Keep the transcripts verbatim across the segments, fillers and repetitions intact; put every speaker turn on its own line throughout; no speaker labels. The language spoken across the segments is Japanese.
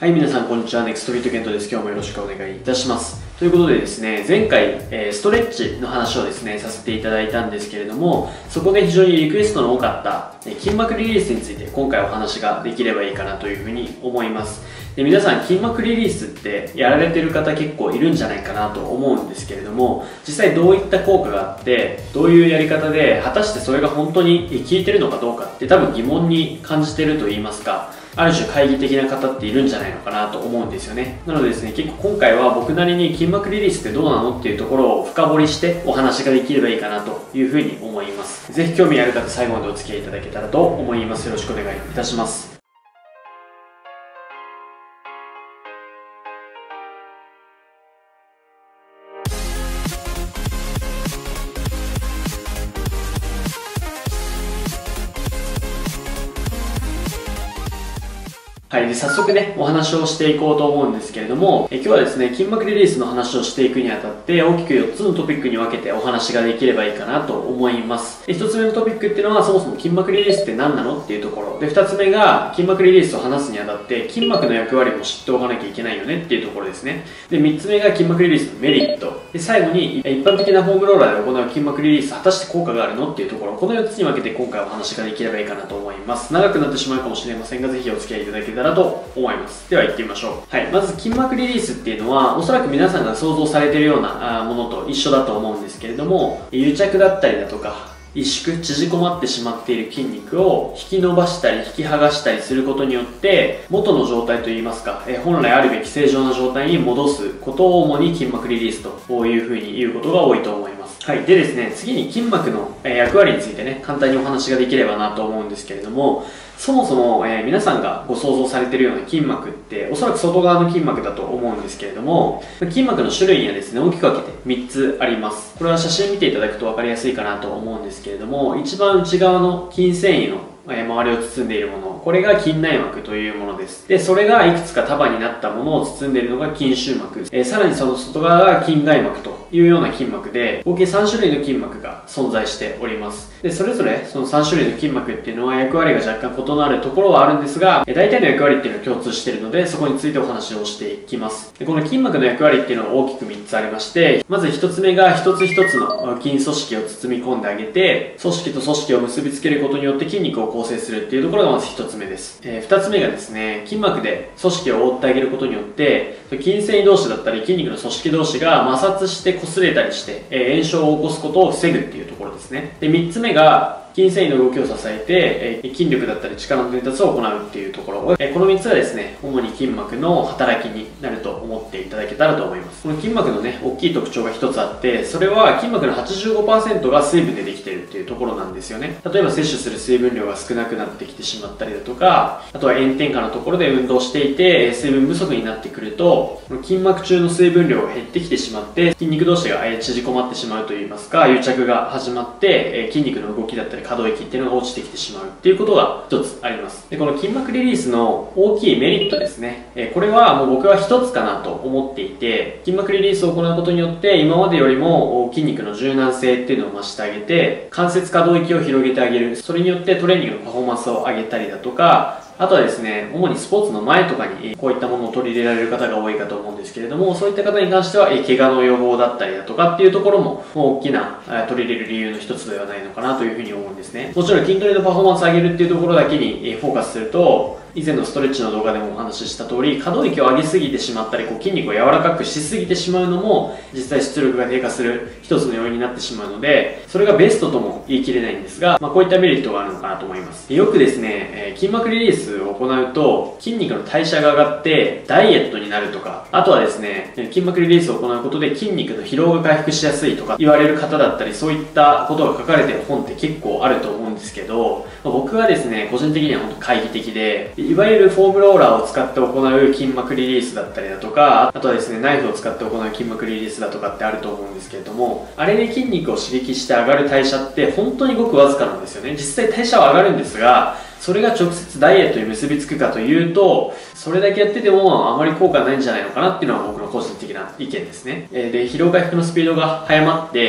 はい、皆さん、こんにちは。ネクストフィットケントです。今日もよろしくお願いいたします。ということでですね、前回、えー、ストレッチの話をですね、させていただいたんですけれども、そこで非常にリクエストの多かった、えー、筋膜リリースについて今回お話ができればいいかなというふうに思います。で、皆さん、筋膜リリースってやられてる方結構いるんじゃないかなと思うんですけれども、実際どういった効果があって、どういうやり方で、果たしてそれが本当に効いてるのかどうかって多分疑問に感じてると言いますか、ある種懐疑的な方っているんじゃないのかなと思うんですよね。なのでですね、結構今回は僕なりに筋膜リリースってどうなのっていうところを深掘りしてお話ができればいいかなというふうに思います。ぜひ興味ある方最後までお付き合いいただけたらと思います。よろしくお願いいたします。はい。で、早速ね、お話をしていこうと思うんですけれども、え今日はですね、筋膜リリースの話をしていくにあたって、大きくよっつのトピックに分けてお話ができればいいかなと思います。で、ひとつめのトピックっていうのは、そもそも筋膜リリースって何なのっていうところ。で、ふたつめが、筋膜リリースを話すにあたって、筋膜の役割も知っておかなきゃいけないよねっていうところですね。で、みっつめが筋膜リリースのメリット。で、最後に、一般的なフォームローラーで行う筋膜リリース、果たして効果があるのっていうところ。このよっつに分けて今回お話ができればいいかなと思います。長くなってしまうかもしれませんが、ぜひお付き合いいただけたらと思います。では行ってみましょう。はい。まず筋膜リリースっていうのは、おそらく皆さんが想像されているようなものと一緒だと思うんですけれども、癒着だったりだとか、萎縮、縮こまってしまっている筋肉を引き伸ばしたり引き剥がしたりすることによって、元の状態といいますか、え本来あるべき正常な状態に戻すことを主に筋膜リリースというふうに言うことが多いと思います。はい。でですね、次に筋膜の役割についてね、簡単にお話ができればなと思うんですけれども、そもそも、えー、皆さんがご想像されているような筋膜って、おそらく外側の筋膜だと思うんですけれども、筋膜の種類にはですね、大きく分けてみっつあります。これは写真見ていただくと分かりやすいかなと思うんですけれども、一番内側の筋繊維の周りを包んでいるもの、これが筋内膜というものです。で、それがいくつか束になったものを包んでいるのが筋周膜。えー、さらにその外側が筋外膜というような筋膜で、合計さんしゅるいの筋膜が存在しております。で、それぞれそのさんしゅるいの筋膜っていうのは役割が若干異なるところはあるんですが、えー、大体の役割っていうのは共通しているので、そこについてお話をしていきます。で、この筋膜の役割っていうのは大きくみっつありまして、まずひとつめが一つ一つの筋組織を包み込んであげて、組織と組織を結びつけることによって筋肉を構成するっていうところがまずひとつめです。えー、ふたつめがですね、筋膜で組織を覆ってあげることによって、筋繊維同士だったり筋肉の組織同士が摩擦して擦れたりして、えー、炎症を起こすことを防ぐっていうところですね。で、みっつめが筋繊維の動きを支えて、えー、筋力だったり力の伝達を行うっていうところ、えー、このみっつはですね、主に筋膜の働きになると思っていただけたらと思います。この筋膜のね、大きい特徴がひとつあって、それは筋膜の はちじゅうごパーセント が水分でできているっていうところなんですよね。例えば摂取する水分量が少なくなってきてしまったりだとか、あとは炎天下のところで運動していて、水分不足になってくると、筋膜中の水分量が減ってきてしまって、筋肉同士が縮こまってしまうといいますか、癒着が始まって、筋肉の動きだったり可動域っていうのが落ちてきてしまうっていうことが一つあります。で、この筋膜リリースの大きいメリットですね。これはもう僕は一つかなと思っていて、筋膜リリースを行うことによって、今までよりも筋肉の柔軟性っていうのを増してあげて、関節可動域を広げてあげる。それによってトレーニングのパフォーマンスを上げたりだとか、あとはですね、主にスポーツの前とかにこういったものを取り入れられる方が多いかと思うんですけれども、そういった方に関しては、怪我の予防だったりだとかっていうところも大きな取り入れる理由の一つではないのかなというふうに思うんですね。もちろん筋トレのパフォーマンスを上げるっていうところだけにフォーカスすると、以前のストレッチの動画でもお話しした通り、可動域を上げすぎてしまったり、こう筋肉を柔らかくしすぎてしまうのも、実際出力が低下する一つの要因になってしまうので、それがベストとも言い切れないんですが、まあ、こういったメリットがあるのかなと思います。よくですね、筋膜リリースを行うと、筋肉の代謝が上がって、ダイエットになるとか、あとはですね、筋膜リリースを行うことで筋肉の疲労が回復しやすいとか言われる方だったり、そういったことが書かれている本って結構あると思うんですけど、まあ、僕はですね、個人的には本当懐疑的で、いわゆるフォームローラーを使って行う筋膜リリースだったりだとか、あとはですね、ナイフを使って行う筋膜リリースだとかってあると思うんですけれども、あれで筋肉を刺激して上がる代謝って本当にごくわずかなんですよね。実際代謝は上がるんですが、 それが直接ダイエットに結びつくかというと、それだけやっててもあまり効果ないんじゃないのかなっていうのは僕の個人的な意見ですね。で、疲労回復のスピードが早まって、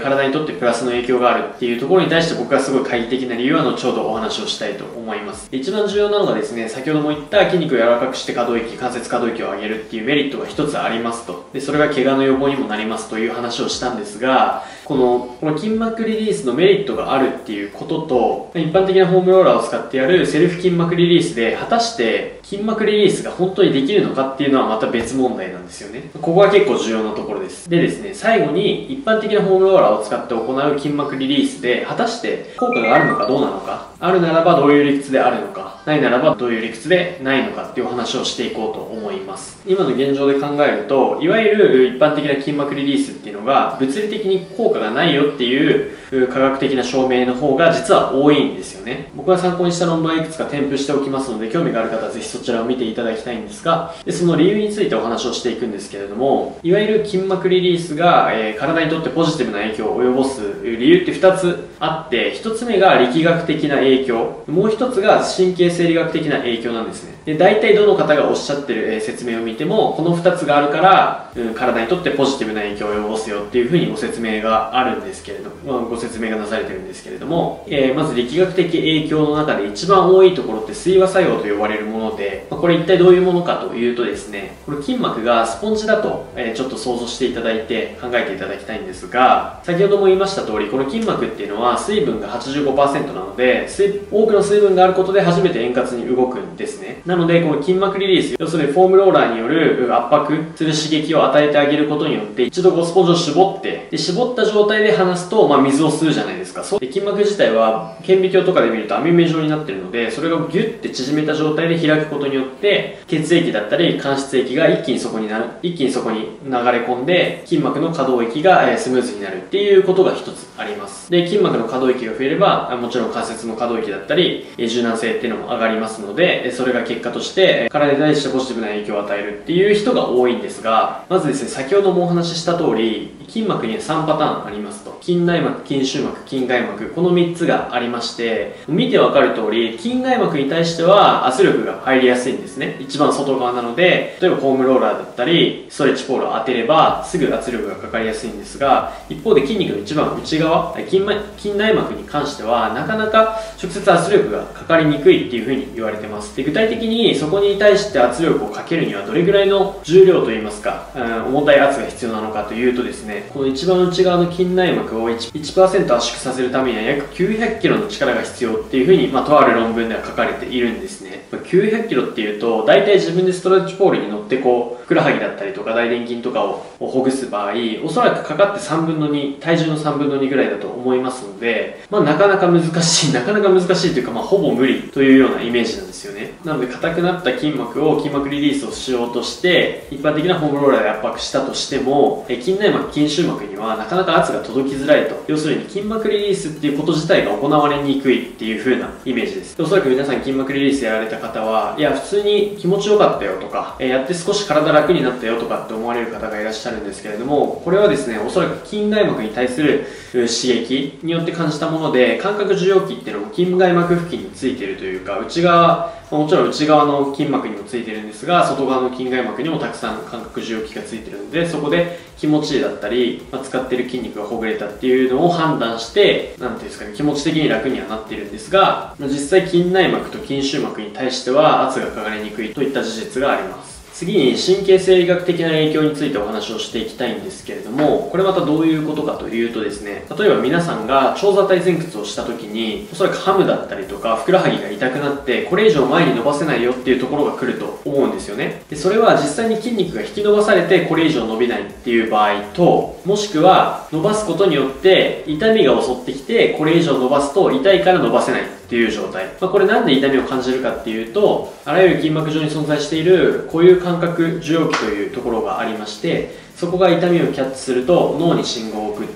体にとってプラスの影響があるっていうところに対して僕がすごい懐疑的な理由は後ほどお話をしたいと思います。一番重要なのがですね、先ほども言った筋肉を柔らかくして可動域、関節可動域を上げるっていうメリットが一つありますと。で、それが怪我の予防にもなりますという話をしたんですが、この、この筋膜リリースのメリットがあるっていうことと、一般的なフォームローラーを使ってやるセルフ筋膜リリースで、果たして筋膜リリースが本当にできるのかっていうのはまた別問題なんですよね。ここが結構重要なところです。でですね、最後に一般的なフォームローラーを使って行う筋膜リリースで、果たして効果があるのかどうなのか、あるならばどういう理屈であるのか、ないならばどういう理屈でないのかっていうお話をしていこうと思います。今の現状で考えると、いわゆる一般的な筋膜リリースっていうのが物理的に効果がないよっていう科学的な証明の方が実は多いんですよね。僕が参考にした論文はいくつか添付しておきますので、興味がある方はぜひそちらを見ていただきたいんですが、でその理由についてお話をしていくんですけれども、いわゆる筋膜リリースが、えー、体にとってポジティブな影響を及ぼす理由ってふたつあって、ひとつめが力学的な影響、もうひとつが神経生理学的な影響なんですね。で、大体どの方がおっしゃってる、えー、説明を見ても、このふたつがあるから、うん、体にとってポジティブな影響を及ぼすよっていうふうにご説明があるんですけれども、まあ、ご説明がなされてるんですけれども、えー、まず力学的影響の中で一番多いところって水和作用と呼ばれるもので、まあ、これ一体どういうものかというとですね、これ筋膜がスポンジだと、えー、ちょっと想像していただいて考えていただきたいんですが、先ほども言いました通り、この筋膜っていうのは水分が はちじゅうごパーセント なので、水多くの水分があることで初めて円滑に動くんですね。なので、この筋膜リリース、要するにフォームローラーによる圧迫する刺激を与えてあげることによって、一度こうスポンジを絞って、で絞った状態で離すと、まあ、水を吸うじゃないですか。そうで筋膜自体は顕微鏡とかで見ると網目状になってるので、それがギュッて縮めた状態で開くことによって血液だったり間質液が一気にそこになる一気にそこに流れ込んで筋膜の可動域がスムーズになるっていうことが一つあります。で、筋膜の可動域が増えればもちろん関節の可動域だったり柔軟性っていうのも上がりますので、それが結果として体に対してポジティブな影響を与えるっていう人が多いんですが、まずですね、先ほどもお話しした通り筋膜にはさんパターンありますと。筋内膜、筋周膜、筋外膜、このみっつがありまして、見てわかる通り筋外膜に対しては圧力が入りやすいんですね。一番外側なので、例えばフォームローラーだったりストレッチポールを当てればすぐ圧力がかかりやすいんですが、一方で筋肉の一番内側、筋筋内膜に関してはなかなか直接圧力がかかりにくいっていうふうに言われてます。で、具体的にそこに対して圧力をかけるにはどれぐらいの重量といいますか、うん、重たい圧が必要なのかというとですね、この一番内側の筋内膜を 1%, 1圧縮させるためには約きゅうひゃくキロの力が必要っていうふうに、まあ、とある論文では書かれているんですね。きゅうひゃくキロっていうと、大体自分でストレッチポールに乗ってこうふくらはぎだったりとか大臀筋とかをほぐす場合、おそらくかかってさんぶんのに、体重のさんぶんのにぐらいだと思いますので、まあ、なかなか難しいなかなか難しいというか、まあ、ほぼ無理というようなイメージなんですよね。なので硬くなった筋膜を筋膜リリースをしようとして一般的なフォームローラーで圧迫したとしても、筋内膜、筋周膜にはなかなか圧が届きづらいと。要するに筋膜リリースっていうこと自体が行われにくいっていう風なイメージです。でおそらく皆さん筋膜リリースやられた方は、いや普通に気持ちよかったよとか、やって少し体楽になったよとかって思われる方がいらっしゃるんですけれども、これはですね、おそらく筋外膜に対する刺激によって感じたもので、感覚受容器っていうのも筋外膜付近についているというか、内側、もちろん内側の筋膜にもついてるんですが、外側の筋外膜にもたくさん感覚受容器がついてるので、そこで気持ちいいだったり、まあ、使ってる筋肉がほぐれたっていうのを判断して、なんていうんですかね、気持ち的に楽にはなっているんですが、まあ、実際筋内膜と筋周膜に対しては圧がかかりにくいといった事実があります。次に神経生理学的な影響についてお話をしていきたいんですけれども、これまたどういうことかというとですね、例えば皆さんが長座体前屈をした時に、おそらくハムだったりとかふくらはぎが痛くなってこれ以上前に伸ばせないよっていうところが来ると思うんですよね。でそれは実際に筋肉が引き伸ばされてこれ以上伸びないっていう場合と、もしくは伸ばすことによって痛みが襲ってきてこれ以上伸ばすと痛いから伸ばせないっていう状態、まあ、これなんで痛みを感じるかっていうと、あらゆる筋膜上に存在している固有感覚受容器というところがありまして、そこが痛みをキャッチすると脳に信号を送って、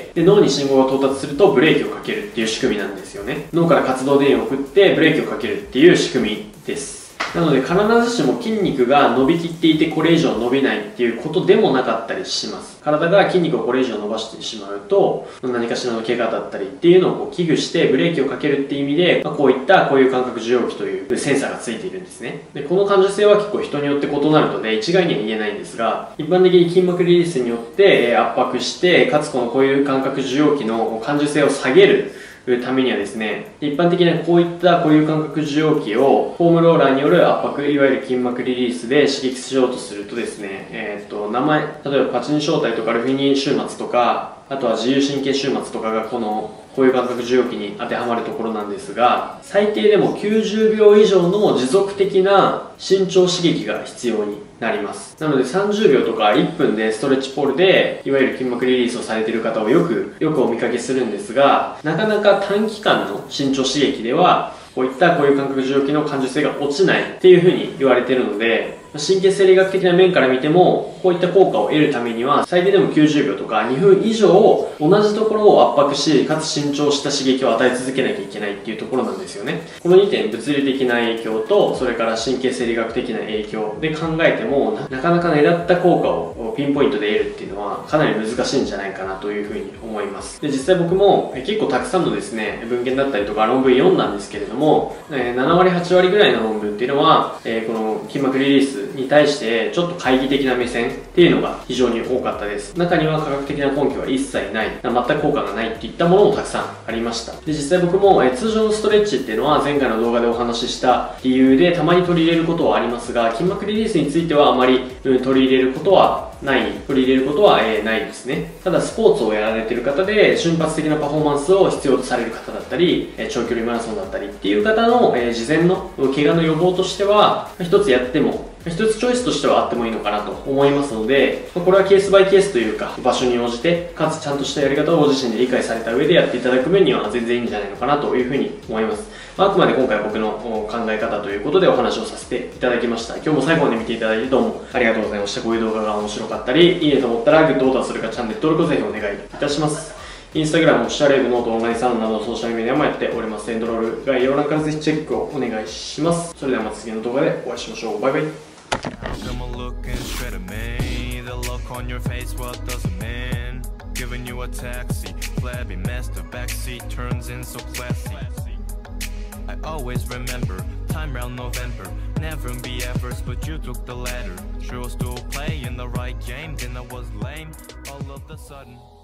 で脳に信号が到達するとブレーキをかけるっていう仕組みなんですよね。脳から活動電源を送ってブレーキをかけるっていう仕組みです。 なので必ずしも筋肉が伸びきっていてこれ以上伸びないっていうことでもなかったりします。体が筋肉をこれ以上伸ばしてしまうと、何かしらの怪我だったりっていうのをこう危惧してブレーキをかけるっていう意味で、まあ、こういったこういう感覚受容器というセンサーがついているんですね。で、この感受性は結構人によって異なるので一概には言えないんですが、一般的に筋膜リリースによって圧迫して、かつこのこういう感覚受容器の感受性を下げるためにはですね、一般的にはこういった固有感覚受容器をフォームローラーによる圧迫、いわゆる筋膜リリースで刺激しようとするとですね、えっと、名前、例えばパチン小体とかルフィニン終末とか、あとは自由神経終末とかがこのこういう感覚受容器に当てはまるところなんですが、最低でもきゅうじゅうびょう以上の持続的な伸長刺激が必要になります。なのでさんじゅうびょうとかいっぷんでストレッチポールでいわゆる筋膜リリースをされている方をよくよくお見かけするんですが、なかなか短期間の伸長刺激ではこういったこういう感覚受容器の感受性が落ちないっていうふうに言われているので、神経生理学的な面から見てもこういった効果を得るためには最低でもきゅうじゅうびょうとかにふん以上同じところを圧迫し、かつ伸長した刺激を与え続けなきゃいけないっていうところなんですよね。このにてん、物理的な影響とそれから神経生理学的な影響で考えてもなかなか狙った効果をピンポイントで得るっていうのはかなり難しいんじゃないかなというふうに思います。で、実際僕も結構たくさんのですね文献だったりとか論文読んだんですけれども、ななわりはちわりぐらいの論文っていうのは、えー、この筋膜リリースに対してちょっと懐疑的な目線っていうのが非常に多かったです。中には科学的な根拠は一切ない、全く効果がないっていったものもたくさんありました。で、実際僕も、えー、通常のストレッチっていうのは前回の動画でお話しした理由でたまに取り入れることはありますが、筋膜リリースについてはあまり、うん、取り入れることはない、取り入れることは、えー、ないですね。ただスポーツをやられている方で瞬発的なパフォーマンスを必要とされる方だったり、えー、長距離マラソンだったりっていう方の、えー、事前の怪我の予防としては一つやっても一つチョイスとしてはあってもいいのかなと思いますので、これはケースバイケースというか場所に応じてかつちゃんとしたやり方をご自身で理解された上でやっていただく面には全然いいんじゃないのかなというふうに思います。あくまで今回僕の考え方ということでお話をさせていただきました。今日も最後まで見ていただいてどうもありがとうございました。こういう動画が面白かったり、いいねと思ったらグッドボタン、それからチャンネル登録をぜひお願いいたします。インスタグラム、オフィシャルウェブ、ノート、オンラインサロンなどソーシャルメディアもやっております。エンドロール概要欄からぜひチェックをお願いします。それではまた次の動画でお会いしましょう。バイバイ。Giving you a taxi, flabby master backseat turns in so classy. I always remember, time round November. Never be at first, but you took the ladder. Chose to play in the right game, then I was lame all of the sudden.